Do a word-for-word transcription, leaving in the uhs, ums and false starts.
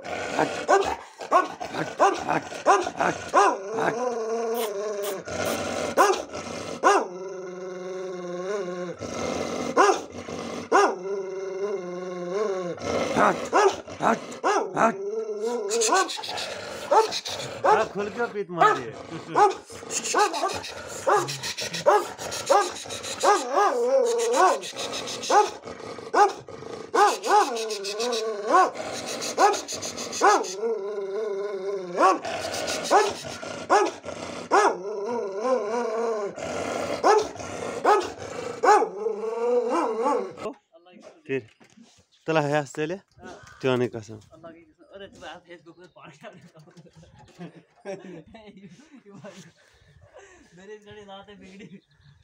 खुल के पीत मारी है। फिर तला है चले त्यों कसम मेरे जड़े लाते बिगड़ी